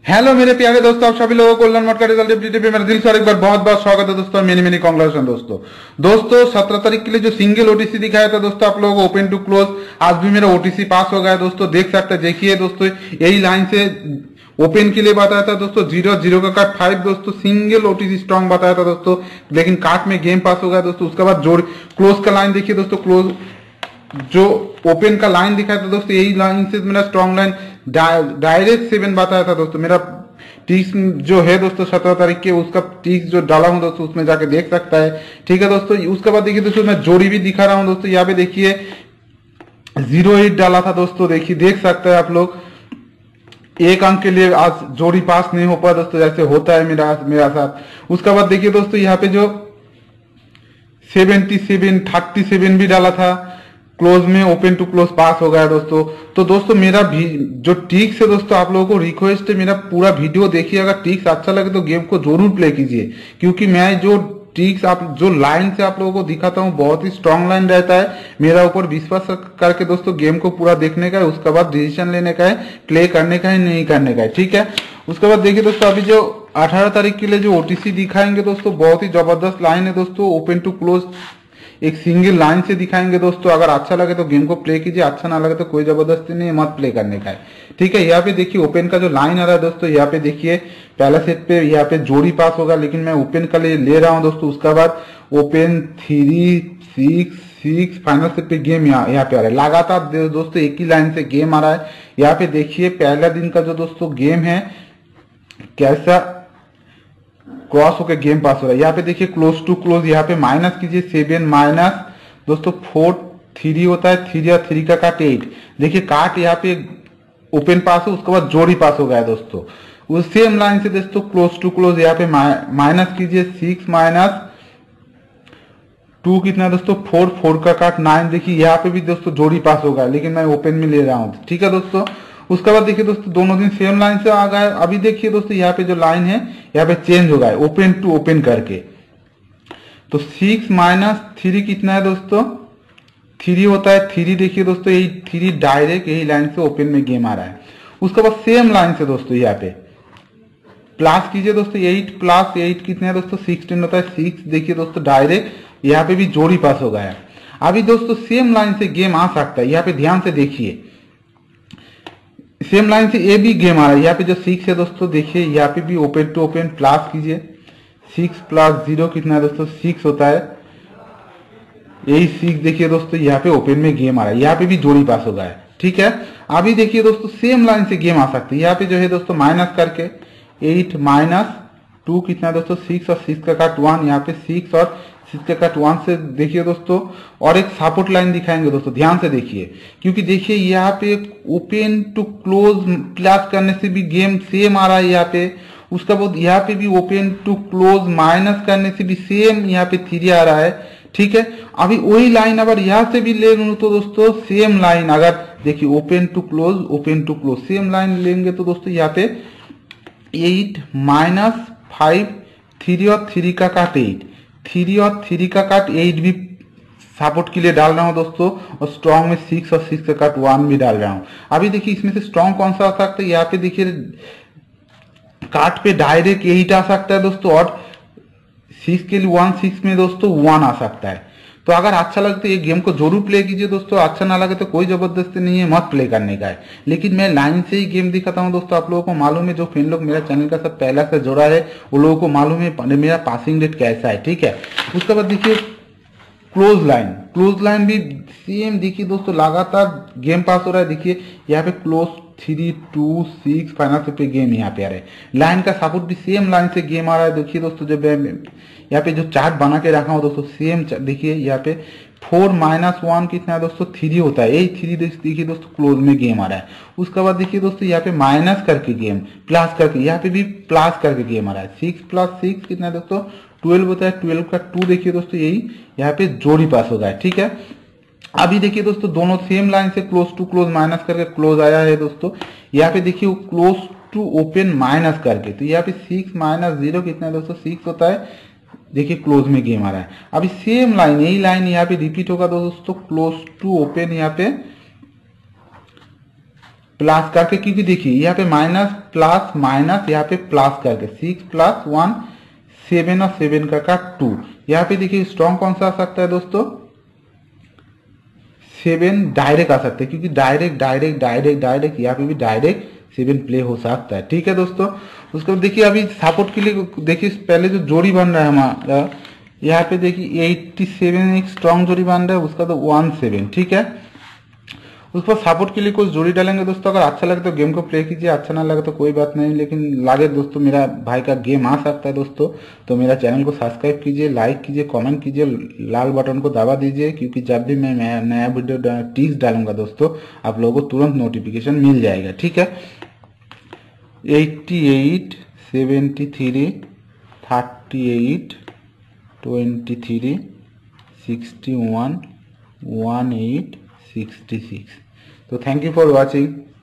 Hello मेरे प्यारे दोस्तों, आप सभी लोगों को लर्न मोड का रिजल्ट अपडेट पे मेरा दिल से और एक बार बहुत बहुत स्वागत है दोस्तों। मेनी कांग्रेचुलेशन दोस्तों 17 तारीख के लिए जो सिंगल ओटीसी दिखाया था दोस्तों आप लोगों को ओपन टू क्लोज, आज भी मेरा ओटीसी पास हो गया दोस्तों। देख सकते हैं, देखिए दोस्तों यही लाइन से ओपन के लिए बताया था दोस्तों 0 का काट 5 दोस्तों, सिंगल ओटीसी स्ट्रॉन्ग बताया था दोस्तों, लेकिन काट में गेम पास हो गया दोस्तों। उसके बाद जोड़ क्लोज का लाइन देखिए दोस्तों, क्लोज जो ओपन का लाइन दिखाया था दोस्तों, यही लाइन से मेरा स्ट्रॉन्ग लाइन डायरेक्ट 7 बताया था दोस्तों। मेरा टिक्स जो है दोस्तों 17 तारीख के, उसका टिक्स जो डाला हूं दोस्तों उसमें जाके देख सकता है, ठीक है दोस्तों। उसके बाद देखिए दोस्तों मैं जोड़ी भी दिखा रहा हूं दोस्तों, यहाँ पे देखिए 0-8 डाला था दोस्तों, देखिए देख सकते हैं आप लोग। एक अंक के लिए आज जोड़ी पास नहीं हो पाया दोस्तों, जैसे होता है मेरा साथ। उसके बाद देखिए दोस्तों यहाँ पे जो 37 भी डाला था, क्लोज में ओपन टू क्लोज पास हो गया दोस्तों। तो दोस्तों मेरा भी जो टिक्स है दोस्तों, आप लोगों को रिक्वेस्ट है मेरा पूरा वीडियो देखिए। अगर टिक्स अच्छा लगे तो गेम को जरूर प्ले कीजिए, क्योंकि मैं जो टिक्स आप जो लाइन से आप लोगों को दिखाता हूँ बहुत ही स्ट्रांग लाइन रहता है। मेरा ऊपर विश्वास करके दोस्तों गेम को पूरा देखने का है, उसके बाद डिसीजन लेने का है, प्ले करने का है नहीं करने का है, ठीक है। उसके बाद देखिए दोस्तों अभी जो 18 तारीख के लिए जो ओटीसी दिखाएंगे दोस्तों, बहुत ही जबरदस्त लाइन है दोस्तों। ओपन टू क्लोज एक सिंगल लाइन से दिखाएंगे दोस्तों। अगर अच्छा लगे तो गेम को प्ले कीजिए, अच्छा ना लगे तो कोई जबरदस्ती नहीं है, मत प्ले करने का है, ठीक है। यहाँ पे देखिए ओपन का जो लाइन आ रहा है दोस्तों, यहाँ पे देखिए पहला सेट पे यहाँ पे जोड़ी पास होगा, लेकिन मैं ओपन का ले रहा हूँ दोस्तों। उसके बाद ओपन 3-6 फाइनल सेट पे गेम यहाँ पे आ रहा है। लगातार दोस्तों एक ही लाइन से गेम आ रहा है। यहाँ पे देखिए पहला दिन का जो दोस्तों गेम है कैसा क्रॉस होकर गेम पास हो रहा है। यहाँ पे देखिए क्लोज टू क्लोज, यहाँ पे माइनस कीजिए 7 माइनस दोस्तों 4 3 होता है, 3 और 3 का काट 8। देखिए काट यहाँ पे ओपन पास हो, उसके बाद जोड़ी पास हो गया दोस्तों। उस सेम लाइन से दोस्तों क्लोज टू क्लोज यहाँ पे माइनस कीजिए 6 माइनस 2 कितना दोस्तों 4 का काट 9। देखिए यहाँ पे भी दोस्तों जोड़ी पास होगा, लेकिन मैं ओपन में ले रहा हूँ, ठीक है दोस्तों। उसके बाद देखिए दोस्तों दोनों दिन सेम लाइन से आ गए। अभी देखिए दोस्तों यहाँ पे जो लाइन है यहाँ पे चेंज हो गया ओपन टू ओपन करके। तो 6 माइनस 3 कितना है दोस्तों 3 होता है। 3 देखिए दोस्तों यही 3 डायरेक्ट यही लाइन से ओपन में गेम आ रहा है। उसके बाद सेम लाइन से दोस्तों यहाँ पे प्लस कीजिए दोस्तों 8 प्लस 8 कितना है दोस्तों 16 होता है। 6 देखिए दोस्तों डायरेक्ट यहाँ पे भी जोड़ी पास हो गया। अभी दोस्तों सेम लाइन से गेम आ सकता है, यहाँ पे ध्यान से देखिए सेम लाइन से ये भी गेम आ रहा है। यहाँ पे जो 6 है दोस्तों देखिए यहाँ पे भी ओपन टू ओपन प्लस कीजिए 6 प्लस 0 कितना है दोस्तों 6 होता है। यही 6 देखिए दोस्तों यहाँ पे ओपन में गेम आ रहा है, यहाँ पे भी जोड़ी पास हो गया है, ठीक है। अभी देखिए दोस्तों सेम लाइन से गेम आ सकती है। यहाँ पे जो है दोस्तों माइनस करके 8 माइनस 2 कितना है दोस्तों 6 और 6 का काट 1। यहाँ पे 6 और 6 का काट 1 से देखिए दोस्तों और एक सपोर्ट लाइन दिखाएंगे दोस्तों, ध्यान से देखिए, क्योंकि देखिए यहाँ पे ओपन टू क्लोज प्लस करने से भी गेम सेम आ रहा है यहाँ पे। उसका बाद यहाँ पे भी ओपन टू क्लोज माइनस करने से भी सेम यहाँ पे 3 आ रहा है, ठीक है। अभी वही लाइन अगर यहाँ से भी ले लूं तो दोस्तों सेम लाइन, अगर देखिए open to close same line लेंगे तो दोस्तों यहाँ पे 8 माइनस 5 3 और 3 का काट 8, 3 और 3 का काट 8 भी सपोर्ट के लिए डाल रहा हूं दोस्तों। और स्ट्रॉन्ग में 6 और 6 का काट 1 भी डाल रहा हूं। अभी देखिए इसमें से स्ट्रॉन्ग कौन सा आ सकता है, यहाँ पे देखिए काट पे डायरेक्ट 8 आ सकता है दोस्तों, और 6 के लिए 6 में दोस्तों 1 आ सकता है। तो अगर अच्छा लगे तो ये गेम को जरूर प्ले कीजिए दोस्तों, अच्छा ना लगे तो कोई जबरदस्ती नहीं है, मत प्ले करने का है। लेकिन मैं लाइन से ही गेम दिखाता हूं दोस्तों, आप लोगों को मालूम है, जो फ्रेंड लोग मेरा चैनल का सब पहला से जुड़ा है वो लोगों को मालूम है मेरा पासिंग रेट कैसा है, ठीक है। उसके बाद देखिए क्लोज लाइन भी सेम देखिए दोस्तों, लगातार गेम पास हो रहा है। देखिए यहाँ पे क्लोज 3-2-6 फाइनल पे गेम यहाँ पे आ रहा है। लाइन का सपोर्ट भी सेम लाइन से गेम आ रहा है। देखिए दोस्तों जब यहाँ पे जो चार्ट बना के रखा हूँ दोस्तों सेम देखिए यहाँ पे 4 माइनस 1 कितना है दोस्तों 3 होता है। यही 3 देखिए दोस्तों क्लोज में गेम आ रहा है। उसके बाद देखिए दोस्तों यहाँ पे माइनस करके गेम प्लस करके, यहाँ पे भी प्लस करके गेम आ रहा है। 6 प्लस 6 कितना है दोस्तों 12 होता है। 12 का 2 देखिए दोस्तों यही यहाँ पे जोड़ी पास हो गया है, ठीक है। अभी देखिए दोस्तों दोनों सेम लाइन से क्लोज टू क्लोज माइनस करके क्लोज आया है दोस्तों। यहाँ पे देखिए क्लोज टू ओपन माइनस करके, तो यहाँ पे 6 माइनस 0 कितना है दोस्तों 6 होता है। देखिए क्लोज में गेम आ रहा है। अभी सेम लाइन यही लाइन यहाँ पे रिपीट होगा दोस्तों, क्लोज टू ओपन यहाँ पे प्लस करके, क्योंकि देखिए यहाँ पे माइनस प्लस माइनस, यहाँ पे प्लस करके 6 + 1 7 और 7 का 2। यहाँ पे देखिए स्ट्रॉन्ग कौन सा आ सकता है दोस्तों, 7 डायरेक्ट आ सकता है, क्योंकि डायरेक्ट डायरेक्ट डायरेक्ट डायरेक्ट यहाँ पे भी डायरेक्ट 7 प्ले हो सकता है। ठीक है दोस्तों, उसके बाद देखिए अभी सपोर्ट के लिए देखिए पहले जो जोड़ी बन रहा है हमारा, यहाँ पे देखिए 87 एक स्ट्रॉन्ग जोड़ी बन रहा है, उसका तो 17। ठीक है, उस पर सपोर्ट के लिए कुछ जोड़ी डालेंगे दोस्तों। अगर अच्छा लगे तो गेम को प्ले कीजिए, अच्छा ना लगे तो कोई बात नहीं, लेकिन लागे दोस्तों मेरा भाई का गेम आ सकता है दोस्तों, तो मेरा चैनल को सब्सक्राइब कीजिए, लाइक कीजिए, कमेंट कीजिए, लाल बटन को दबा दीजिए, क्योंकि जब भी मैं नया वीडियो टिप्स डालूंगा दोस्तों आप लोगों को तुरंत नोटिफिकेशन मिल जाएगा। ठीक है, 88 73 38 23 61 18 66। तो थैंक यू फॉर वॉचिंग।